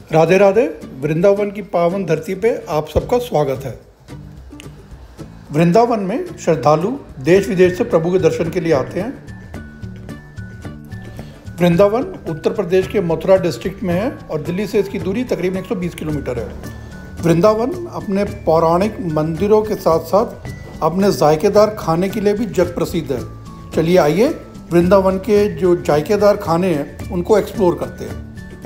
राधे राधे। वृंदावन की पावन धरती पे आप सबका स्वागत है। वृंदावन में श्रद्धालु देश विदेश से प्रभु के दर्शन के लिए आते हैं। वृंदावन उत्तर प्रदेश के मथुरा डिस्ट्रिक्ट में है और दिल्ली से इसकी दूरी तकरीबन 120 किलोमीटर है। वृंदावन अपने पौराणिक मंदिरों के साथ साथ अपने जायकेदार खाने के लिए भी जग प्रसिद्ध है। चलिए आइए वृंदावन के जो जायकेदार खाने हैं उनको एक्सप्लोर करते हैं।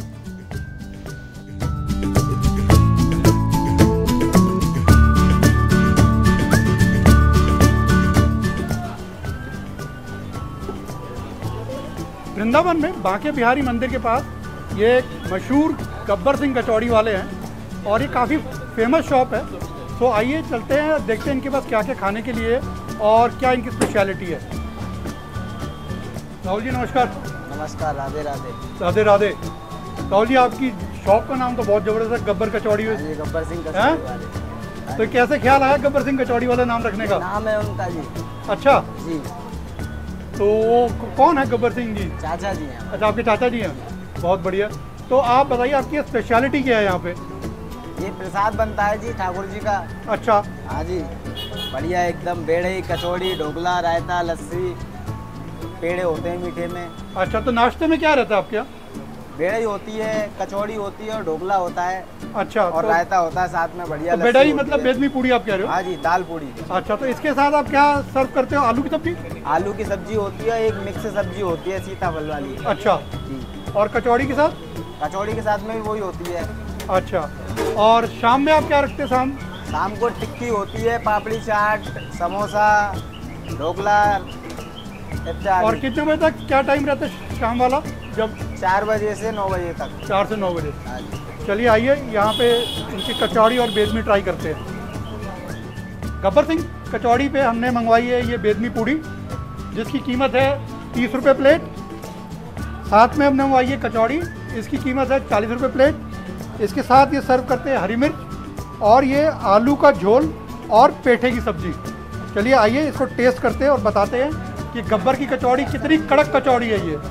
वृंदावन में बांके बिहारी मंदिर के पास ये एक मशहूर गब्बर सिंह कचौड़ी वाले हैं और ये काफ़ी फेमस शॉप है। तो आइए चलते हैं, देखते हैं इनके पास क्या क्या खाने के लिए और क्या इनकी स्पेशलिटी है। राहुल जी नमस्कार। नमस्कार, राधे राधे। राधे राधे। राहुल जी आपकी शॉप का नाम तो बहुत ज़बरदस्त है, गब्बर कचौड़ी। ये गब्बर सिंह कचौड़ी वाले। तो कैसे ख्याल आया गब्बर सिंह कचौड़ी वाला नाम रखने का? नाम है उनका जी। अच्छा जी। तो वो कौन है गब्बर सिंह जी? चाचा जी हैं। अच्छा आपके चाचा जी हैं, बहुत बढ़िया। तो आप बताइए आपकी स्पेशलिटी क्या है यहाँ पे? ये प्रसाद बनता है जी ठाकुर जी का। अच्छा। हाँ जी, बढ़िया एकदम। बेड़े, कचौड़ी, ढोकला, रायता, लस्सी, पेड़े होते हैं मीठे में। अच्छा, तो नाश्ते में क्या रहता है आपके यहाँ? बेड़ई होती है, कचौड़ी होती है और ढोकला होता है। अच्छा। और तो रायता होता है साथ में, बढ़िया। तो बेड़ई मतलब बेदमी पूड़ी आप कह रहे हो? हाँ जी, दाल पूड़ी। अच्छा, तो इसके साथ आप क्या सर्व करते हो? आलू की सब्जी? आलू की सब्जी होती है, एक मिक्स सब्जी होती है सीताफल वाली। अच्छा जी। और कचौड़ी के साथ? कचौड़ी के साथ में भी वही होती है। अच्छा, और शाम में आप क्या रखते हैं? शाम को टिक्की होती है, पापड़ी चाट, समोसा, ढोकला इत्यादि। और कितने बजे तक क्या टाइम रहता है शाम वाला? जब 4 बजे से 9 बजे तक। 4 से 9 बजे। हाँ जी। चलिए आइए यहाँ पे इनकी कचौड़ी और बेदमी ट्राई करते हैं। गब्बर सिंह कचौड़ी पे हमने मंगवाई है ये बेदमी पूड़ी, जिसकी कीमत है 30 रुपये प्लेट। साथ में हमने मंगवाई है कचौड़ी, इसकी कीमत है 40 रुपये प्लेट। इसके साथ ये सर्व करते हैं हरी मिर्च और ये आलू का झोल और पेठे की सब्जी। चलिए आइए इसको टेस्ट करते हैं और बताते हैं कि गब्बर की कचौड़ी कितनी कड़क कचौड़ी है ये।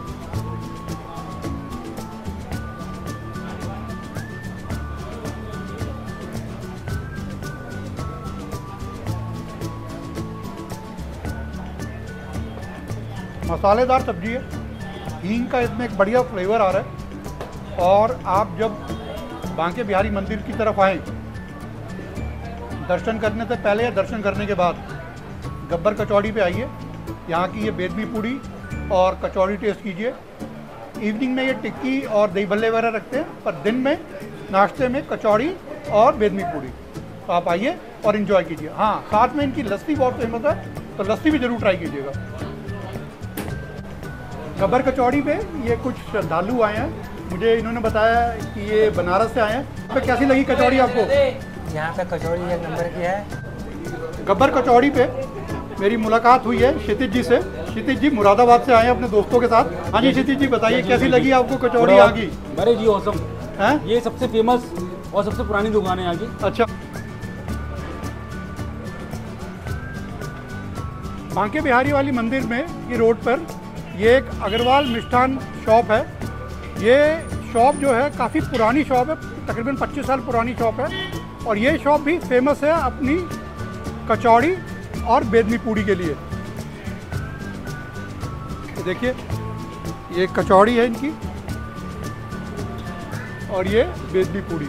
मसालेदार सब्जी है, हींग का इसमें एक बढ़िया फ्लेवर आ रहा है। और आप जब बांके बिहारी मंदिर की तरफ आएँ, दर्शन करने से पहले या दर्शन करने के बाद गब्बर कचौड़ी पे आइए। यहाँ की ये बेदमी पूड़ी और कचौड़ी टेस्ट कीजिए। इवनिंग में ये टिक्की और दही भल्ले वगैरह रखते हैं, पर दिन में नाश्ते में कचौड़ी और बेदमी पूड़ी। तो आप आइए और इन्जॉय कीजिए। हाँ, साथ में इनकी लस्सी बहुत फेमस है, तो लस्सी भी ज़रूर ट्राई कीजिएगा। गब्बर कचौड़ी पे ये कुछ श्रद्धालु आए हैं, मुझे इन्होंने बताया कि ये बनारस से आए हैं। तो कैसी लगी कचौड़ी आपको? यहाँ पे कचौड़ी एक नंबर की है। गब्बर कचौड़ी पे मेरी मुलाकात हुई है क्षितिज जी से। क्षितिज जी मुरादाबाद से आए हैं अपने दोस्तों के साथ। हाँ जी क्षितिज जी बताइए कैसी लगी आपको कचौड़ी यहाँ की? बड़े जी औसम हैं? ये सबसे फेमस और सबसे पुरानी दुकान है यहाँ की। अच्छा, बांके बिहारी वाली मंदिर में की रोड पर ये एक अग्रवाल मिष्ठान शॉप है। ये शॉप जो है काफ़ी पुरानी शॉप है, तकरीबन 25 साल पुरानी शॉप है। और ये शॉप भी फेमस है अपनी कचौड़ी और बेदमी पूड़ी के लिए। देखिए ये कचौड़ी है इनकी और ये बेदमी पूड़ी।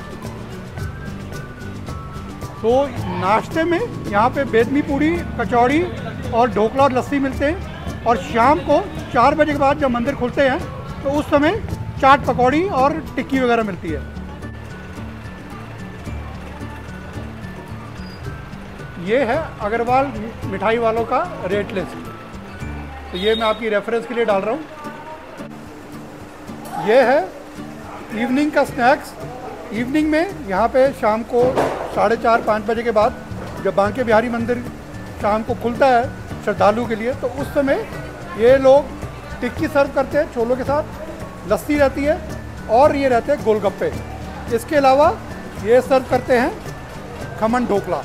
तो नाश्ते में यहाँ पे बेदमी पूड़ी, कचौड़ी और ढोकला और लस्सी मिलते हैं। और शाम को 4 बजे के बाद जब मंदिर खुलते हैं तो उस समय चाट पकौड़ी और टिक्की वगैरह मिलती है। ये है अग्रवाल मिठाई वालों का रेट लिस्ट। तो ये मैं आपकी रेफरेंस के लिए डाल रहा हूँ। ये है इवनिंग का स्नैक्स। इवनिंग में यहाँ पे शाम को 4:30-5 बजे के बाद जब बांके बिहारी मंदिर शाम को खुलता है श्रद्धालु के लिए, तो उस समय ये लोग टिक्की सर्व करते हैं छोलों के साथ, लस्सी रहती है और ये रहते हैं गोलगप्पे। इसके अलावा ये सर्व करते हैं खमन ढोकला।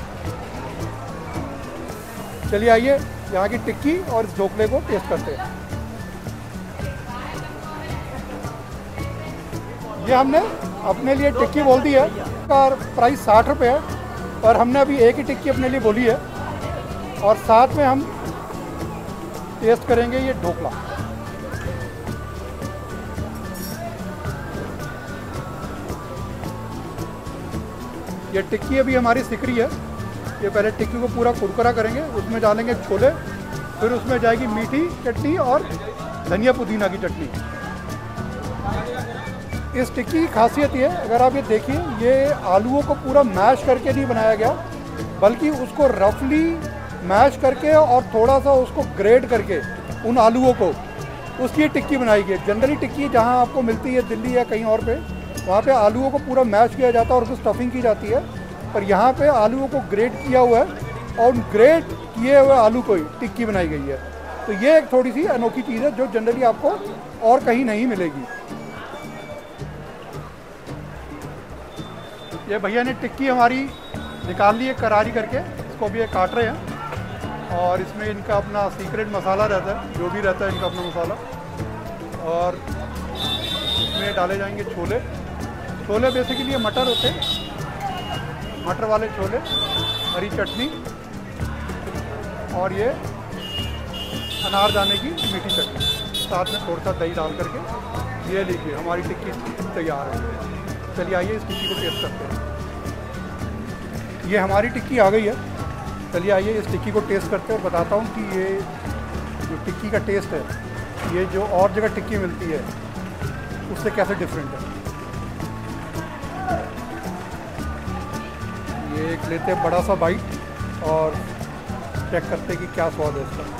चलिए आइए यहाँ की टिक्की और इस ढोकले को टेस्ट करते हैं। ये हमने अपने लिए टिक्की बोल दी है, इसका प्राइस 60 रुपये है और हमने अभी एक ही टिक्की अपने लिए बोली है। और साथ में हम टेस्ट करेंगे ये ढोकला। ये टिक्की अभी हमारी सिक रही है। ये पहले टिक्की को पूरा कुरकुरा करेंगे, उसमें डालेंगे छोले, फिर उसमें जाएगी मीठी चटनी और धनिया पुदीना की चटनी। इस टिक्की की खासियत ये, अगर आप ये देखिए, ये आलूओं को पूरा मैश करके नहीं बनाया गया, बल्कि उसको रफली मैश करके और थोड़ा सा उसको ग्रेट करके उन आलूओं को, उसकी टिक्की बनाई गई है। जनरली टिक्की जहाँ आपको मिलती है दिल्ली या कहीं और पे, वहाँ पे आलूओं को पूरा मैश किया जाता है और उसको स्टफिंग की जाती है, पर यहाँ पे आलूओं को ग्रेट किया हुआ है और ग्रेट किए हुए आलू को ही टिक्की बनाई गई है। तो ये एक थोड़ी सी अनोखी चीज़ है जो जनरली आपको और कहीं नहीं मिलेगी। ये भैया ने टिक्की हमारी निकाल ली है करारी करके, इसको भी ये काट रहे हैं और इसमें इनका अपना सीक्रेट मसाला रहता है, जो भी रहता है इनका अपना मसाला। और इसमें डाले जाएंगे छोले। छोले बेसिकली ये मटर होते हैं, मटर वाले छोले, हरी चटनी और ये अनारदाने की मीठी चटनी, साथ में थोड़ा सा दही डाल करके। ये लीजिए हमारी टिक्की तैयार है। चलिए आइए इस टिक्की को टेस्ट करते हैं। ये हमारी टिक्की आ गई है। चलिए आइए इस टिक्की को टेस्ट करते हैं और बताता हूँ कि ये जो टिक्की का टेस्ट है, ये जो और जगह टिक्की मिलती है उससे कैसे डिफरेंट है। ये एक लेते हैं बड़ा सा बाइट और चेक करते हैं कि क्या स्वाद है इसका।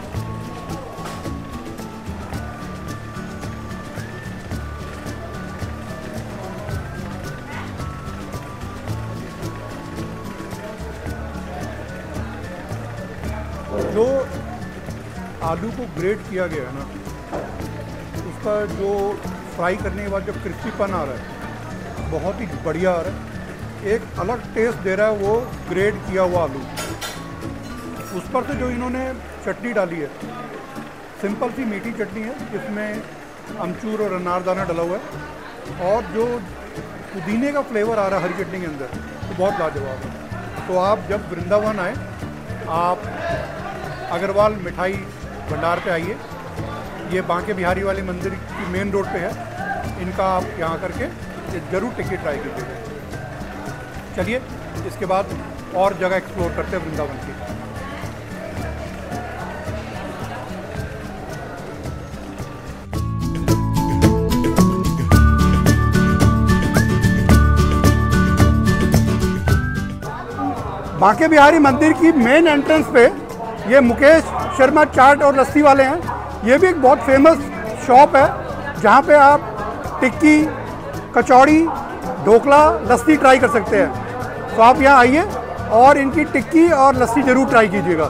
जो आलू को ग्रेट किया गया है ना, उसका जो फ्राई करने के बाद जो क्रिस्पीपन आ रहा है, बहुत ही बढ़िया आ रहा है। एक अलग टेस्ट दे रहा है वो ग्रेट किया हुआ आलू। उस पर से जो इन्होंने चटनी डाली है, सिंपल सी मीठी चटनी है, इसमें अमचूर और अनारदाना डला हुआ है और जो पुदीने का फ्लेवर आ रहा है हरी चटनी के अंदर, तो बहुत लाजवाब है। तो आप जब वृंदावन आए, आप अग्रवाल मिठाई भंडार पे आइए। ये बांके बिहारी वाले मंदिर की मेन रोड पे है। इनका आप यहाँ करके ये ज़रूर टिक्की ट्राई कीजिएगा। चलिए इसके बाद और जगह एक्सप्लोर करते हैं वृंदावन की। बांके बिहारी मंदिर की मेन एंट्रेंस पे ये मुकेश शर्मा चाट और लस्सी वाले हैं। ये भी एक बहुत फेमस शॉप है जहाँ पे आप टिक्की, कचौड़ी, ढोकला, लस्सी ट्राई कर सकते हैं। तो आप यहाँ आइए और इनकी टिक्की और लस्सी ज़रूर ट्राई कीजिएगा।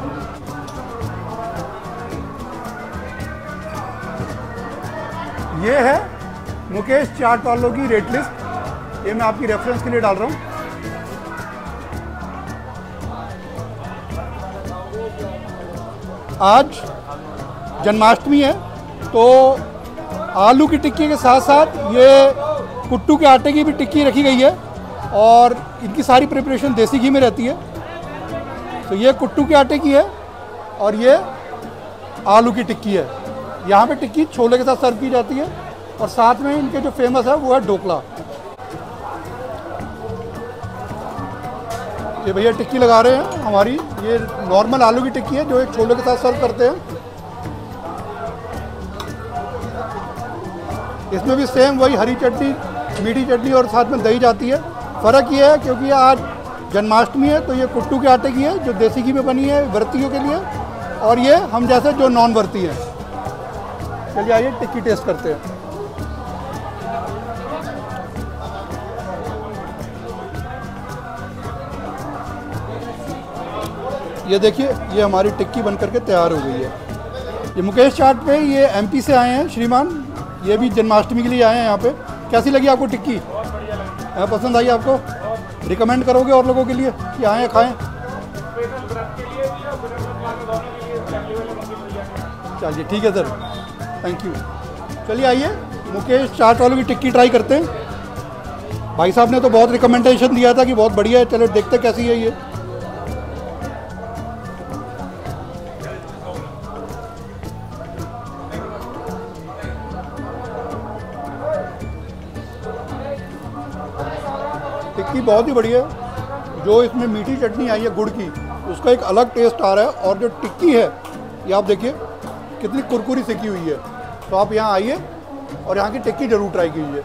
ये है मुकेश चाट वालों की रेट लिस्ट। ये मैं आपकी रेफरेंस के लिए डाल रहा हूँ। आज जन्माष्टमी है, तो आलू की टिक्की के साथ साथ ये कुट्टू के आटे की भी टिक्की रखी गई है और इनकी सारी प्रिपरेशन देसी घी में रहती है। तो ये कुट्टू के आटे की है और ये आलू की टिक्की है। यहाँ पे टिक्की छोले के साथ सर्व की जाती है और साथ में इनके जो फेमस है वो है ढोकला। ये भैया टिक्की लगा रहे हैं हमारी। ये नॉर्मल आलू की टिक्की है जो एक छोले के साथ सर्व करते हैं। इसमें भी सेम वही हरी चटनी, मीठी चटनी और साथ में दही जाती है। फ़र्क ये है क्योंकि आज जन्माष्टमी है, तो ये कुट्टू के आटे की है जो देसी घी में बनी है व्रतियों के लिए, और ये हम जैसे जो नॉन व्रती हैं। चलिए आइए टिक्की टेस्ट करते हैं। ये देखिए, ये हमारी टिक्की बन करके तैयार हो गई है। ये मुकेश चाट पे ये एमपी से आए हैं श्रीमान, ये भी जन्माष्टमी के लिए आए हैं यहाँ पे। कैसी लगी आपको टिक्की? पसंद आई आपको? रिकमेंड करोगे और लोगों के लिए कि आएँ खाएँ? चलिए ठीक है सर, थैंक यू। चलिए आइए मुकेश चाट वालों की टिक्की ट्राई करते हैं। भाई साहब ने तो बहुत रिकमेंडेशन दिया था कि बहुत बढ़िया है, चलो देखते कैसी है ये। टिक्की बहुत ही बढ़िया है। जो इसमें मीठी चटनी आई है गुड़ की, उसका एक अलग टेस्ट आ रहा है। और जो टिक्की है ये आप देखिए कितनी कुरकुरी सिकी हुई है। तो आप यहाँ आइए और यहाँ की टिक्की जरूर ट्राई कीजिए।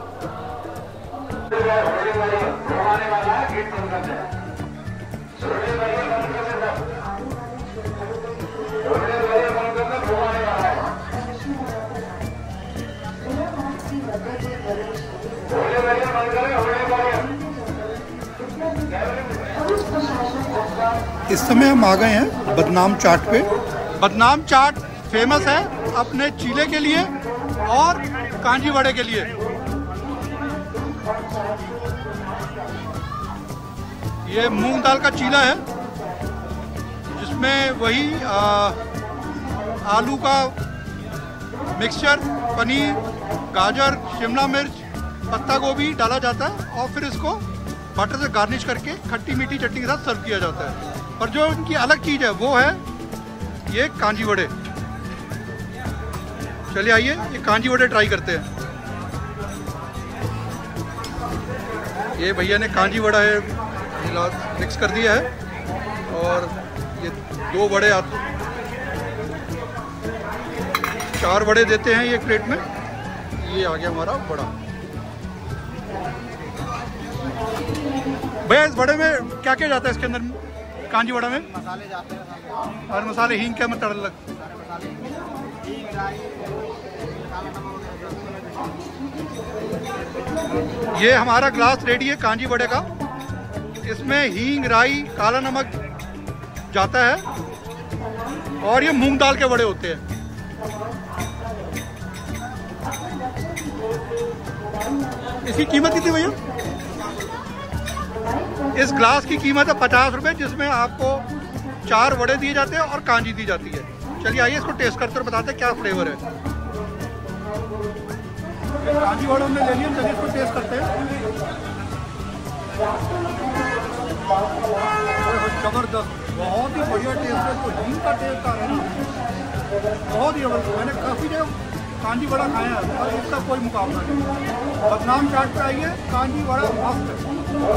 इस समय हम आ गए हैं बदनाम चाट पे। बदनाम चाट फेमस है अपने चीले के लिए और कांजी वड़े के लिए। ये मूंग दाल का चीला है जिसमें वही आलू का मिक्सचर, पनीर, गाजर, शिमला मिर्च, पत्ता गोभी डाला जाता है और फिर इसको बटर से गार्निश करके खट्टी मीठी चटनी के साथ सर्व किया जाता है। और जो इनकी अलग चीज़ है वो है ये कांजी वड़े। चलिए आइए ये कांजी वड़े ट्राई करते हैं। ये भैया ने कांजी वड़ा है मिक्स कर दिया है और ये 2 वड़े आते, 4 वड़े देते हैं ये प्लेट में। ये आ गया हमारा वड़ा। भैया इस वड़े में क्या क्या जाता है इसके अंदर, कांजी वड़ा में? मसाले जाते हैं और मसाले हींग क्या मत लग? ये हमारा ग्लास रेडी है कांजी वड़े का। इसमें हींग, राई, काला नमक जाता है और ये मूंग दाल के वड़े होते हैं। इसकी कीमत कितनी भैया? इस ग्लास की कीमत है 50 रुपये, जिसमें आपको 4 वड़े दिए जाते हैं और कांजी दी जाती है। चलिए आइए इसको टेस्ट करते और बताते हैं क्या फ्लेवर है। कांजी वड़ा हमने ले लिया, चलिए इसको टेस्ट करते हैं। जबरदस्त, बहुत ही बढ़िया टेस्ट है। तो हींग का टेस्ट आ रहा है ना, बहुत ही जबरदस्त। मैंने काफ़ी जगह कांजी वड़ा खाया है और इसका कोई मुकाबला नहीं। बदनाम चाट पे आइए, कांजी वड़ा मस्त है।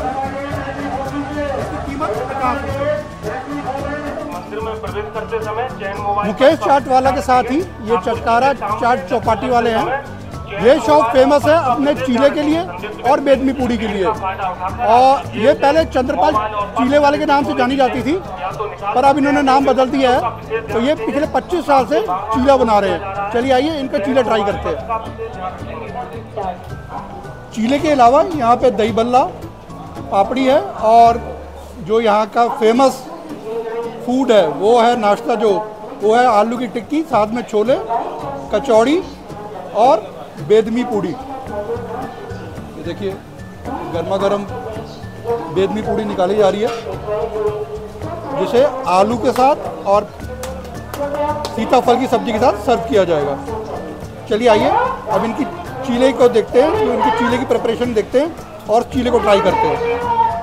इसकी कीमत 50 रुपये। मंदिर में प्रवेश करते समय चैन मोबाइल मुकेश चाट वाला के साथ ही ये चटकारा चाट चौपाटी वाले हैं। ये शॉप फेमस है अपने चीले के लिए और बेदमी पूड़ी के लिए। और ये पहले चंद्रपाल चीले वाले के नाम से जानी जाती थी, पर अब इन्होंने नाम बदल दिया है। तो ये पिछले 25 साल से चीला बना रहे हैं। चलिए आइए इनका चीला ट्राई करते हैं। चीले के अलावा यहाँ पे दही बल्ला, पापड़ी है और जो यहाँ का फेमस फूड है वो है नाश्ता, जो वो है आलू की टिक्की, साथ में छोले, कचौड़ी और बेदमी पूड़ी। ये देखिए गर्मा गर्म बेदमी पूड़ी निकाली जा रही है, जिसे आलू के साथ और सीताफल की सब्जी के साथ सर्व किया जाएगा। चलिए आइए अब इनकी चीले को देखते हैं, इनकी चीले की प्रिपरेशन देखते हैं और चीले को ट्राई करते हैं।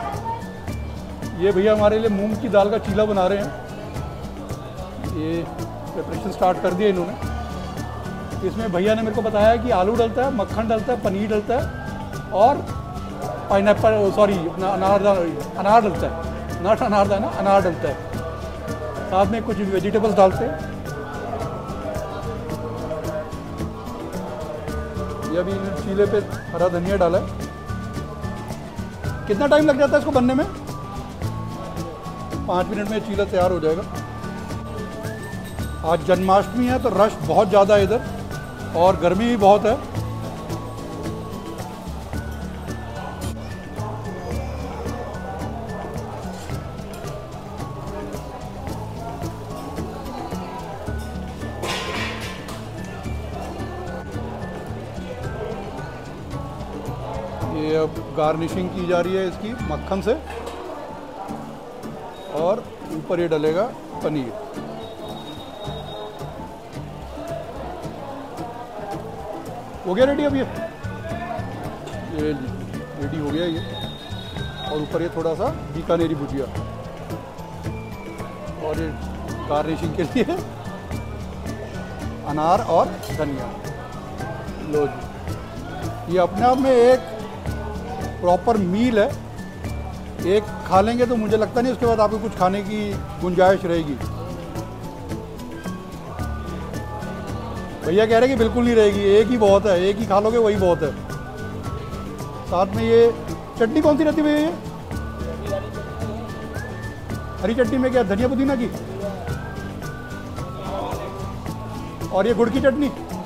ये भैया हमारे लिए मूंग की दाल का चीला बना रहे हैं। ये प्रिपरेशन स्टार्ट कर दिया इन्होंने। इसमें भैया ने मेरे को बताया कि आलू डलता है, मक्खन डलता है, पनीर डलता है और पाइनएप्पल, सॉरी अपना अनार डलता है। नट अनार है ना, अनार डलता है। साथ में कुछ वेजिटेबल्स डालते हैं। ये अभी चीले पे हरा धनिया डाला है। कितना टाइम लग जाता है इसको बनने में? 5 मिनट में चीला तैयार हो जाएगा। आज जन्माष्टमी है तो रश बहुत ज़्यादा है इधर और गर्मी भी बहुत है। ये अब गार्निशिंग की जा रही है इसकी मक्खन से और ऊपर ये डलेगा पनीर। हो गया रेडी अब ये रेडी हो गया ये। और ऊपर ये थोड़ा सा बीकानेरी भुजिया और ये गार्निशिंग के लिए अनार और धनिया। लो जी, ये अपने आप में एक प्रॉपर मील है। एक खा लेंगे तो मुझे लगता नहीं उसके बाद आपको कुछ खाने की गुंजाइश रहेगी। भैया कह रहे हैं कि बिल्कुल नहीं रहेगी, एक ही बहुत है, एक ही खा लोगे वही बहुत है। साथ में ये चटनी कौन सी रहती है भैया? ये हरी चटनी में क्या, धनिया पुदीना की, और ये गुड़ की चटनी,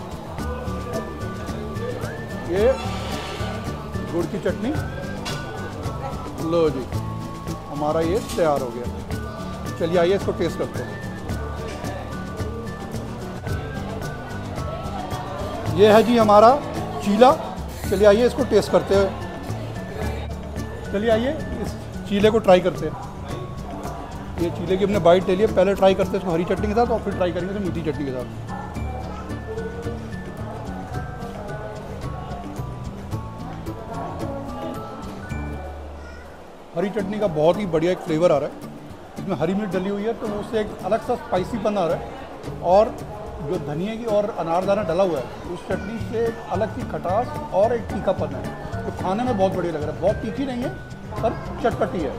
ये गुड़ की चटनी। लो जी, हमारा ये तैयार हो गया। चलिए आइए इसको टेस्ट करते हैं। ये है जी हमारा चीला। चलिए आइए इसको टेस्ट करते हैं। चलिए आइए इस चीले को ट्राई करते हैं। ये चीले की हमने बाइट ले ली है। पहले ट्राई करते हैं इसको हरी चटनी के साथ और फिर ट्राई करेंगे तो मीठी चटनी के साथ। हरी चटनी का बहुत ही बढ़िया एक फ्लेवर आ रहा है। इसमें हरी मिर्च डली हुई है तो उससे एक अलग सा स्पाइसीपन आ रहा है। और जो धनिया की और अनारदाना डला हुआ है उस चटनी से एक अलग सी खटास और एक तीखापन है। तो खाने में बहुत बढ़िया लग रहा है। बहुत तीखी नहीं है पर चटपटी है।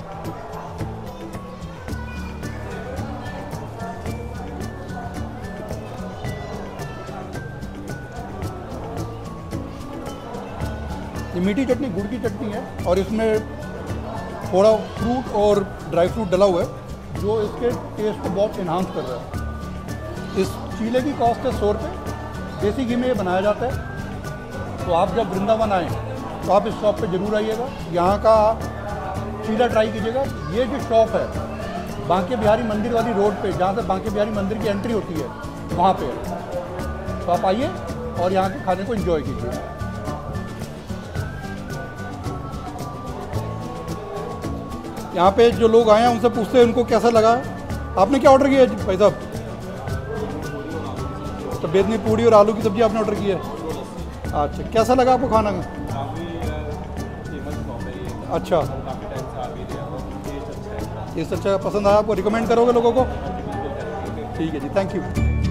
ये मीठी चटनी गुड़ की चटनी है और इसमें थोड़ा फ्रूट और ड्राई फ्रूट डला हुआ है जो इसके टेस्ट को बहुत इन्हांस कर रहा है। इस चीले की कॉस्ट है 100 रुपये। देसी घी में ये बनाया जाता है। तो आप जब वृंदावन आएँ तो आप इस शॉप पे ज़रूर आइएगा, यहाँ का चीला ट्राई कीजिएगा। ये जो शॉप है बांके बिहारी मंदिर वाली रोड पे, जहाँ से बांके बिहारी मंदिर की एंट्री होती है वहाँ पे है। तो आप आइए और यहाँ के खाने को एंजॉय कीजिए। यहाँ पे जो लोग आए हैं उनसे पूछते हैं उनको कैसा लगा। आपने क्या ऑर्डर किया है भाई साहब? तो बेदनी पूड़ी और आलू की सब्जी आपने ऑर्डर की है। अच्छा, कैसा लगा आपको खाना में? अच्छा, टेस्ट अच्छा पसंद आया आपको? रिकमेंड करोगे लोगों को? ठीक है जी, थैंक यू।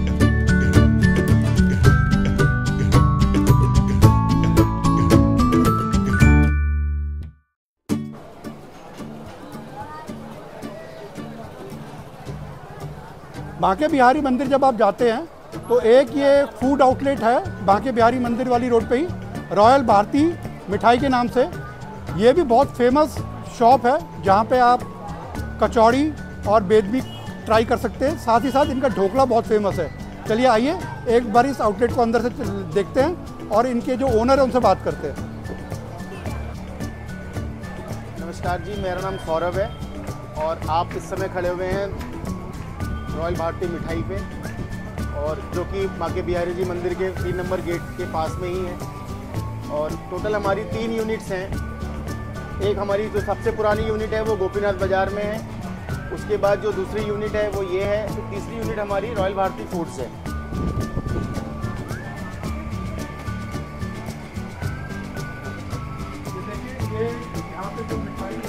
बांके बिहारी मंदिर जब आप जाते हैं तो एक ये फूड आउटलेट है बांके बिहारी मंदिर वाली रोड पे ही, रॉयल भारती मिठाई के नाम से। ये भी बहुत फेमस शॉप है जहाँ पे आप कचौड़ी और बेदनी ट्राई कर सकते हैं। साथ ही साथ इनका ढोकला बहुत फेमस है। चलिए आइए एक बार इस आउटलेट को अंदर से देखते हैं और इनके जो ओनर है उनसे बात करते हैं। नमस्कार जी, मेरा नाम सौरभ है और आप इस समय खड़े हुए हैं रॉयल भारती मिठाई पे, और जो कि बांके बिहारी जी मंदिर के 3 नंबर गेट के पास में ही है। और टोटल हमारी 3 यूनिट्स हैं। एक हमारी जो सबसे पुरानी यूनिट है वो गोपीनाथ बाज़ार में है। उसके बाद जो दूसरी यूनिट है वो ये है। तो तीसरी यूनिट हमारी रॉयल भारती फूड्स है। ये यहाँ पे जो मिठाई है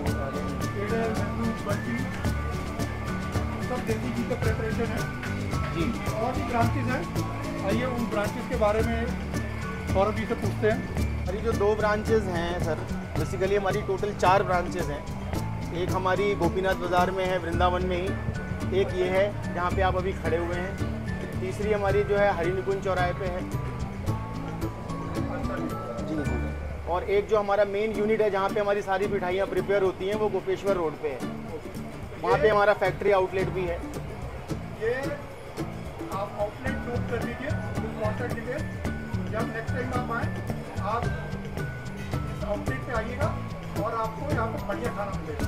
सब देसी घी का प्रिपरेशन है जी। और भी ब्रांचेज हैं। आइए उन ब्रांचेज के बारे में सौरभ जी से पूछते हैं। हमारी जो 2 ब्रांचेज़ हैं सर, बेसिकली हमारी टोटल 4 ब्रांचेज़ हैं। एक हमारी गोपीनाथ बाज़ार में है वृंदावन में ही, एक ये है जहाँ पे आप अभी खड़े हुए हैं। तीसरी हमारी जो है हरि निकुंज चौराहे पे है जी जी। और एक जो हमारा मेन यूनिट है जहाँ पे हमारी सारी मिठाइयाँ प्रिपेयर होती हैं वो गोपेश्वर रोड पे है। वहाँ पे हमारा फैक्ट्री आउटलेट भी है। ये आप आउटलेट नोट कर लीजिए, कॉन्टैक्ट डिटेल। जब नेक्स्ट टाइम आप आएँ आप इस आउटलेट पे आइएगा और आपको यहाँ पर बढ़िया खाना मिलेगा।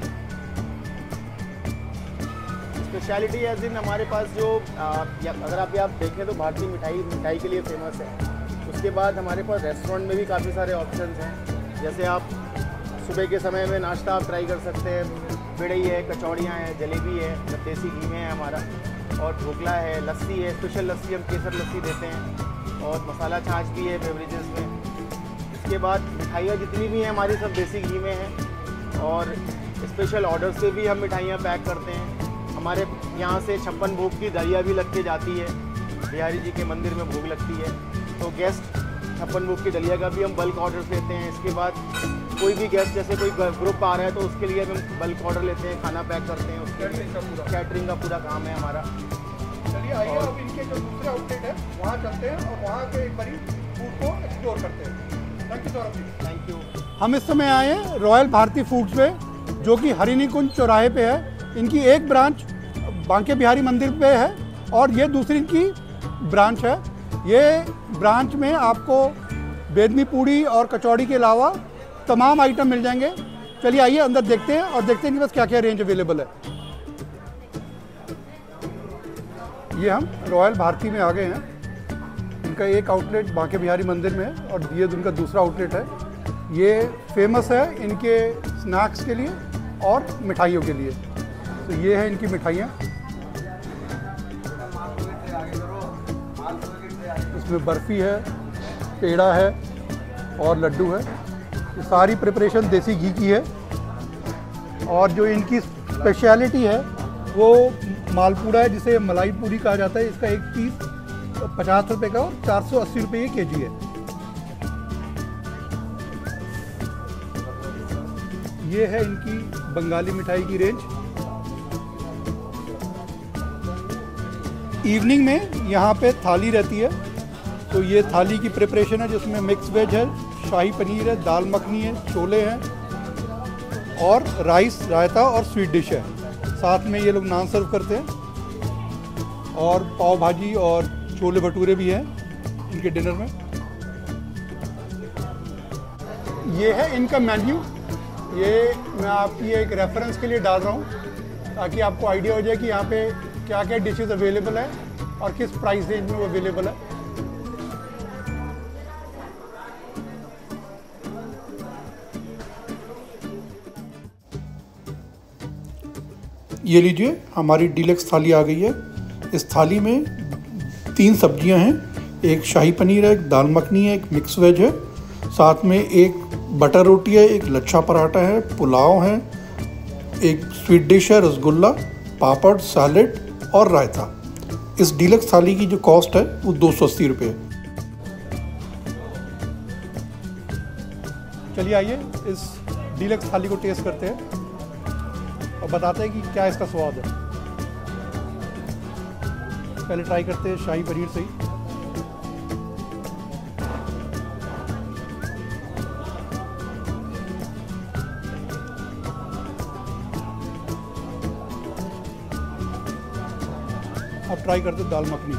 स्पेशलिटी एज इन हमारे पास जो अगर आप देखें तो भारतीय मिठाई के लिए फेमस है। उसके बाद हमारे पास रेस्टोरेंट में भी काफ़ी सारे ऑप्शंस हैं। जैसे आप सुबह के समय में नाश्ता आप ट्राई कर सकते हैं। पिड़ई है, कचौड़ियाँ हैं, जलेबी है, देसी घी में है हमारा, और ढोकला है, लस्सी है। स्पेशल लस्सी हम केसर लस्सी देते हैं, और मसाला छाछ भी है बेवरेजेस में। इसके इसके बाद मिठाइयाँ जितनी भी हैं हमारी सब देसी घी में हैं और स्पेशल ऑर्डर से भी हम मिठाइयाँ पैक करते हैं। हमारे यहाँ से 56 भोग की दलिया भी लग के जाती है, बिहारी जी के मंदिर में भोग लगती है। तो गेस्ट 56 भोग की दलिया का भी हम बल्क ऑर्डर लेते हैं। इसके बाद कोई भी गेस्ट जैसे कोई ग्रुप आ रहा है तो उसके लिए हम बल्क ऑर्डर लेते हैं, खाना पैक करते हैं। उसके कैटरिंग का पूरा काम है हमारा। चलिए आइए अब इनके जो दूसरे आउटलेट है वहाँ चलते हैं और वहाँ के एक बारी फूड को एक्सप्लोर करते हैं। Thank you Saurabh ji. Thank you. हम इस समय आए हैं रॉयल भारती फूड्स पे, जो कि हरिणी कुंज चौराहे पे है। इनकी एक ब्रांच बांके बिहारी मंदिर पे है और ये दूसरी इनकी ब्रांच है। ये ब्रांच में आपको बेदनी पूड़ी और कचौड़ी के अलावा तमाम आइटम मिल जाएंगे। चलिए आइए अंदर देखते हैं और देखते हैं इनके पास क्या क्या रेंज अवेलेबल है। ये हम रॉयल भारती में आ गए हैं। इनका एक आउटलेट बांके बिहारी मंदिर में है और ये उनका दूसरा आउटलेट है। ये फेमस है इनके स्नैक्स के लिए और मिठाइयों के लिए। तो ये है इनकी मिठाइयाँ, इसमें बर्फ़ी है, पेड़ा है और लड्डू है। ये सारी प्रिपरेशन देसी घी की है और जो इनकी स्पेशलिटी है वो मालपूड़ा है, जिसे मलाई पूरी कहा जाता है। इसका एक पीस 50 रुपये का और 480 रुपये केजी है। ये है इनकी बंगाली मिठाई की रेंज। इवनिंग में यहाँ पे थाली रहती है, तो ये थाली की प्रिपरेशन है जिसमें मिक्स वेज है, शाही पनीर है, दाल मखनी है, छोले हैं और राइस, रायता और स्वीट डिश है। साथ में ये लोग नान सर्व करते हैं और पाव भाजी और छोले भटूरे भी हैं इनके डिनर में। ये है इनका मेन्यू। ये मैं आपकी एक रेफरेंस के लिए डाल रहा हूँ ताकि आपको आइडिया हो जाए कि यहाँ पे क्या क्या डिशेस अवेलेबल है और किस प्राइस रेंज में वो अवेलेबल है। ये लीजिए, हमारी डीलक्स थाली आ गई है। इस थाली में 3 सब्जियां हैं, एक शाही पनीर है, एक दाल मखनी है, एक मिक्स वेज है, साथ में एक बटर रोटी है, एक लच्छा पराठा है, पुलाव है, एक स्वीट डिश है, रसगुल्ला, पापड़, सैलेड और रायता। इस डीलक्स थाली की जो कॉस्ट है वो 280 रुपये है। चलिए आइए इस डीलक्स थाली को टेस्ट करते हैं और बताते हैं कि क्या इसका स्वाद है। पहले ट्राई करते हैं शाही पनीर से ही। अब ट्राई करते हैं दाल मखनी।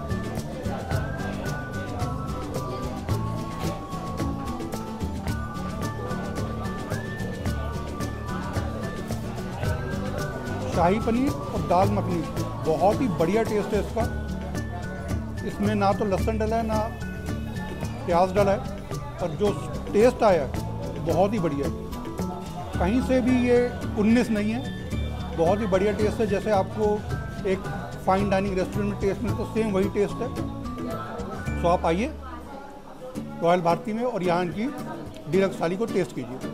शाही पनीर और दाल मखनी बहुत ही बढ़िया टेस्ट है इसका। इसमें ना तो लहसुन डला है ना प्याज डला है और जो टेस्ट आया बहुत ही बढ़िया है। कहीं से भी ये 19 नहीं है, बहुत ही बढ़िया टेस्ट है। जैसे आपको एक फाइन डाइनिंग रेस्टोरेंट में टेस्ट मिलता है, सेम वही टेस्ट है। तो आप आइए रॉयल भारती में और यहाँ की डीलक्स थाली को टेस्ट कीजिए।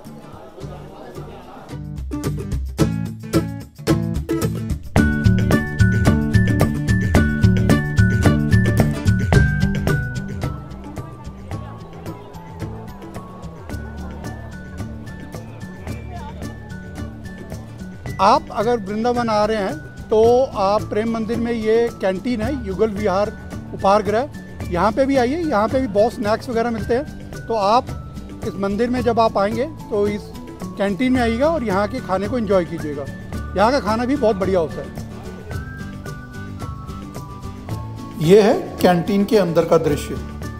आप अगर वृंदावन आ रहे हैं तो आप प्रेम मंदिर में ये कैंटीन है, युगल विहार उपहार गृह, यहाँ पे भी आइए। यहाँ पे भी बहुत स्नैक्स वगैरह मिलते हैं। तो आप इस मंदिर में जब आप आएंगे तो इस कैंटीन में आइएगा और यहाँ के खाने को एंजॉय कीजिएगा। यहाँ का खाना भी बहुत बढ़िया होता है। ये है कैंटीन के अंदर का दृश्य।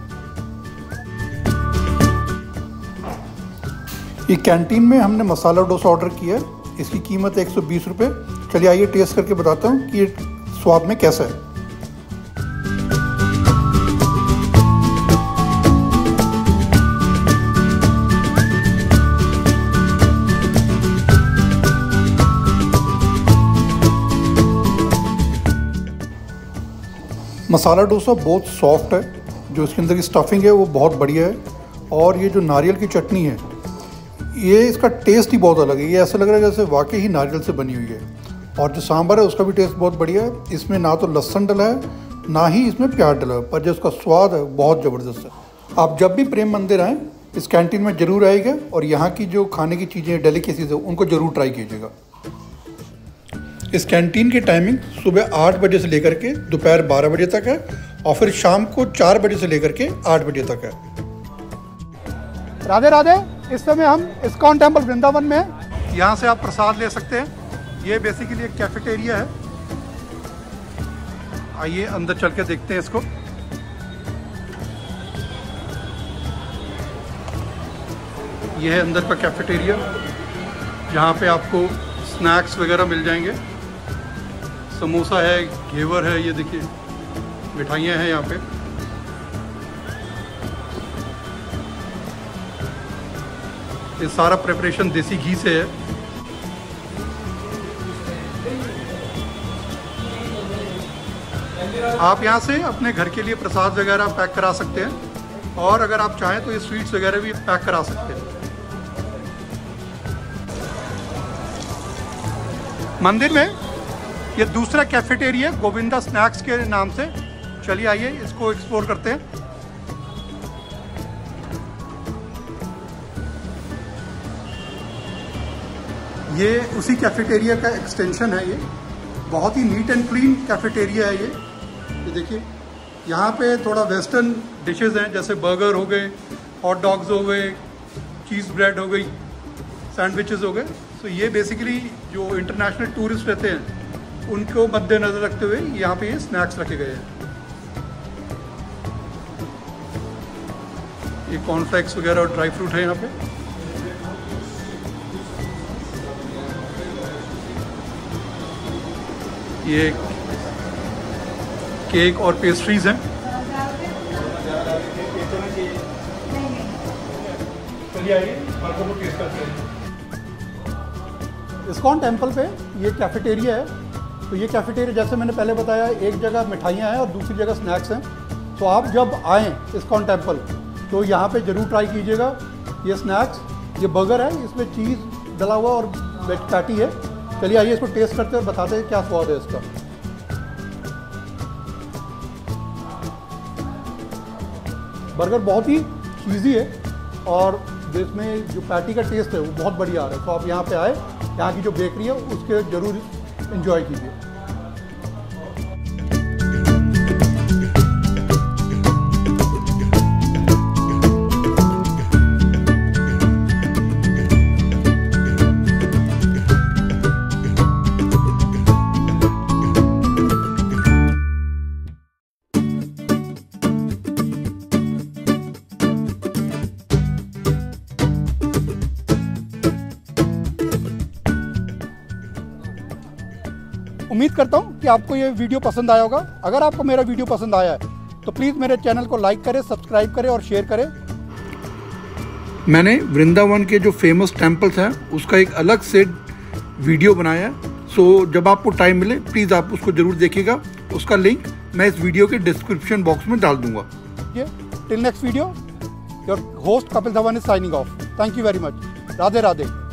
ये कैंटीन में हमने मसाला डोसा ऑर्डर किया है। इसकी कीमत 120 रुपये। चलिए आइए टेस्ट करके बताता हूँ कि ये स्वाद में कैसा है। मसाला डोसा बहुत सॉफ्ट है, जो इसके अंदर की स्टफिंग है वो बहुत बढ़िया है और ये जो नारियल की चटनी है, ये इसका टेस्ट ही बहुत अलग है। ये ऐसा लग रहा है जैसे वाकई ही नारियल से बनी हुई है। और जो सांभर है उसका भी टेस्ट बहुत बढ़िया है। इसमें ना तो लहसुन डला है, ना ही इसमें प्याज डला है, पर जो इसका स्वाद है बहुत ज़बरदस्त है। आप जब भी प्रेम मंदिर आएँ इस कैंटीन में ज़रूर आइएगा और यहाँ की जो खाने की चीज़ें डेलिकेसीज है उनको ज़रूर ट्राई कीजिएगा। इस कैंटीन की टाइमिंग सुबह 8 बजे से लेकर के दोपहर 12 बजे तक है और फिर शाम को 4 बजे से लेकर के 8 बजे तक है। राधे राधे। इस समय हम इस्कॉन टेम्पल वृंदावन में हैं। यहाँ से आप प्रसाद ले सकते हैं। ये बेसिकली एक कैफेटेरिया है। आइए अंदर चल के देखते हैं इसको। ये है अंदर का कैफेटेरिया, जहाँ पे आपको स्नैक्स वगैरह मिल जाएंगे। समोसा है, घेवर है, ये देखिए मिठाइयाँ हैं यहाँ पे। ये सारा प्रिपरेशन देसी घी से है। आप यहाँ से अपने घर के लिए प्रसाद वगैरह पैक करा सकते हैं और अगर आप चाहें तो ये स्वीट्स वगैरह भी पैक करा सकते हैं। मंदिर में ये दूसरा कैफेटेरिया गोविंदा स्नैक्स के नाम से। चलिए आइए इसको एक्सप्लोर करते हैं। ये उसी कैफेटेरिया का एक्सटेंशन है। ये बहुत ही नीट एंड क्लीन कैफेटेरिया है। ये देखिए यहाँ पे थोड़ा वेस्टर्न डिशेस हैं, जैसे बर्गर हो गए, हॉट डॉग्स हो गए, चीज़ ब्रेड हो गई, सैंडविचेस हो गए। तो ये बेसिकली जो इंटरनेशनल टूरिस्ट रहते हैं उनको मद्देनज़र रखते हुए यहाँ पे ये स्नैक्स रखे गए हैं। ये कॉर्नफ्लेक्स वगैरह और ड्राई फ्रूट है यहाँ पे। ये केक और पेस्ट्रीज हैं। चलिए आइए बर्गर को टेस्ट करते हैं। इस्कॉन टेम्पल पे ये कैफेटेरिया है। तो ये कैफेटेरिया जैसे मैंने पहले बताया, एक जगह मिठाइयाँ हैं और दूसरी जगह स्नैक्स हैं। तो आप जब आएँ इस्कॉन टेम्पल तो यहाँ पे ज़रूर ट्राई कीजिएगा ये स्नैक्स। ये बर्गर है, इसमें चीज़ डला हुआ और वेज पैटी है। चलिए आइए इसको टेस्ट करते हैं और बताते हैं क्या स्वाद है इसका। बर्गर बहुत ही चीज़ी है और इसमें जो पैटी का टेस्ट है वो बहुत बढ़िया आ रहा है। तो आप यहाँ पे आए, यहाँ की जो बेकरी है उसके ज़रूर एंजॉय कीजिए। उम्मीद करता हूँ कि आपको ये वीडियो पसंद आया होगा। अगर आपको मेरा वीडियो पसंद आया है तो प्लीज़ मेरे चैनल को लाइक करें, सब्सक्राइब करें और शेयर करें। मैंने वृंदावन के जो फेमस टेम्पल्स हैं उसका एक अलग से वीडियो बनाया है। सो जब आपको टाइम मिले प्लीज़ आप उसको ज़रूर देखिएगा। उसका लिंक मैं इस वीडियो के डिस्क्रिप्शन बॉक्स में डाल दूंगा। Till next video, your host Kapil Dhawan is signing off. Thank you very much. Radhe Radhe.